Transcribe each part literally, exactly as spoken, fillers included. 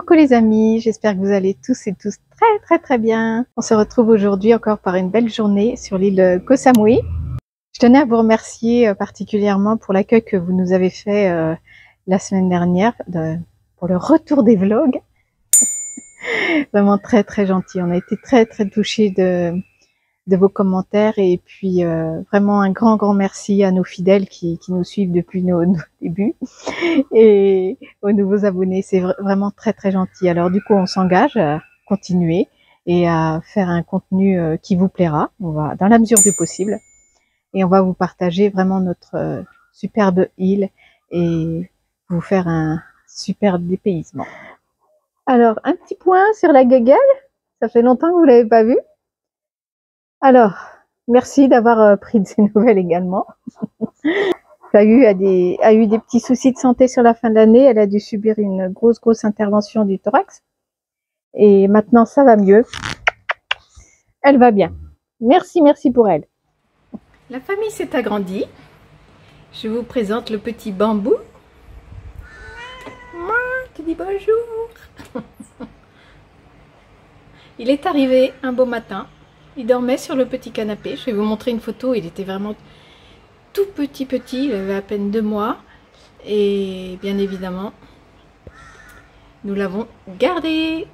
Coucou les amis, j'espère que vous allez tous et tous très très très bien. On se retrouve aujourd'hui encore par une belle journée sur l'île Koh Samui. Je tenais à vous remercier particulièrement pour l'accueil que vous nous avez fait euh, la semaine dernière de, pour le retour des vlogs. Vraiment très très gentil, on a été très très touchés de, de vos commentaires et puis euh, vraiment un grand grand merci à nos fidèles qui, qui nous suivent depuis nos, nos débuts et aux nouveaux abonnés, c'est vraiment très très gentil. Alors du coup on s'engage à continuer et à faire un contenu euh, qui vous plaira, on va dans la mesure du possible et on va vous partager vraiment notre euh, superbe île et vous faire un superbe dépaysement. Alors un petit point sur la guéguerre, ça fait longtemps que vous l'avez pas vue. Alors, merci d'avoir euh, pris de ces nouvelles également. Elle a eu, a, des, a eu des petits soucis de santé sur la fin de l'année. Elle a dû subir une grosse, grosse intervention du thorax. Et maintenant, ça va mieux. Elle va bien. Merci, merci pour elle. La famille s'est agrandie. Je vous présente le petit Bambou. Moi, tu dis bonjour. Il est arrivé un beau matin. Il dormait sur le petit canapé. Je vais vous montrer une photo. Il était vraiment tout petit petit. Il avait à peine deux mois. Et bien évidemment, nous l'avons gardé.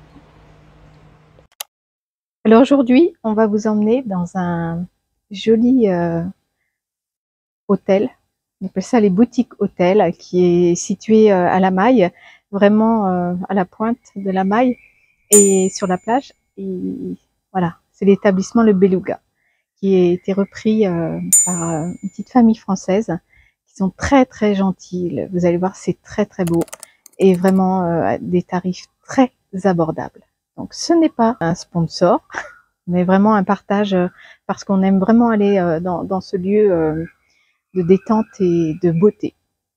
Alors aujourd'hui, on va vous emmener dans un joli euh, hôtel. On appelle ça les boutiques hôtels, qui est situé euh, à la Maille, vraiment euh, à la pointe de la Maille et sur la plage. Et voilà. C'est l'établissement Le Beluga, qui a été repris euh, par euh, une petite famille française, qui sont très très gentils. Vous allez voir, c'est très très beau et vraiment euh, des tarifs très abordables. Donc ce n'est pas un sponsor, mais vraiment un partage euh, parce qu'on aime vraiment aller euh, dans, dans ce lieu euh, de détente et de beauté.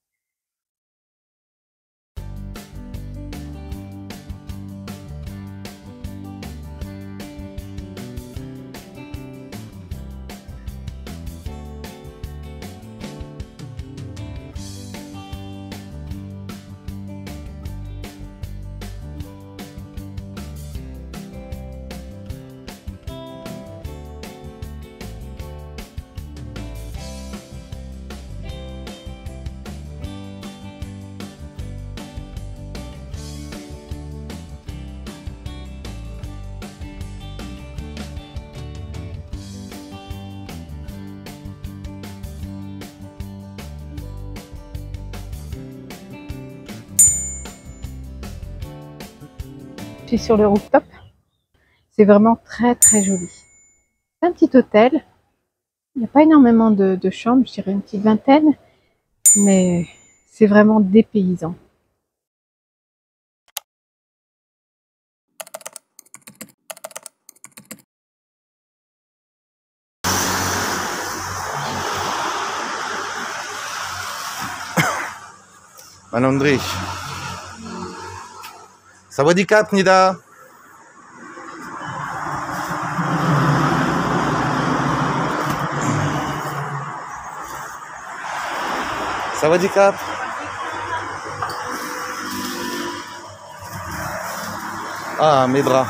Je suis sur le rooftop. C'est vraiment très très joli. C'est un petit hôtel. Il n'y a pas énormément de, de chambres, je dirais une petite vingtaine, mais c'est vraiment dépaysant. Manandri. Sawadee Nida. Sawadee Kap. Ah, mes bras.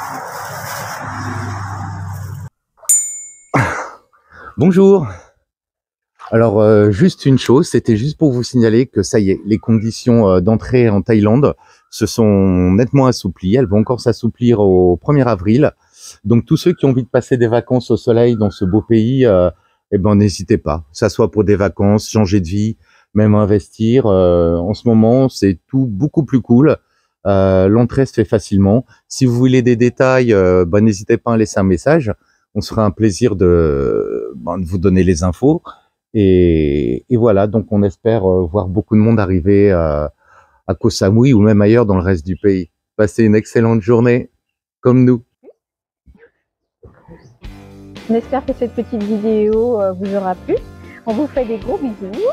Bonjour. Alors, euh, juste une chose, c'était juste pour vous signaler que ça y est, les conditions euh, d'entrée en Thaïlande se sont nettement assouplies. Elles vont encore s'assouplir au premier avril. Donc, tous ceux qui ont envie de passer des vacances au soleil dans ce beau pays, euh, eh ben, n'hésitez pas. Que ça soit pour des vacances, changer de vie, même investir. Euh, en ce moment, c'est tout beaucoup plus cool. Euh, L'entrée se fait facilement. Si vous voulez des détails, euh, ben, n'hésitez pas à laisser un message. On sera un plaisir de, ben, de vous donner les infos. Et, et voilà, donc on espère euh, voir beaucoup de monde arriver euh, à Koh Samui ou même ailleurs dans le reste du pays. Passez une excellente journée, comme nous. On espère que cette petite vidéo euh, vous aura plu. On vous fait des gros bisous.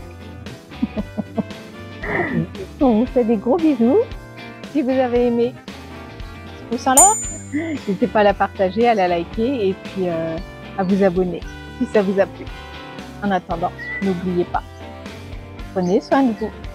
On vous fait des gros bisous. Si vous avez aimé, pouce en l'air. N'hésitez pas à la partager, à la liker et puis euh, à vous abonner si ça vous a plu. En attendant, n'oubliez pas, prenez soin de vous.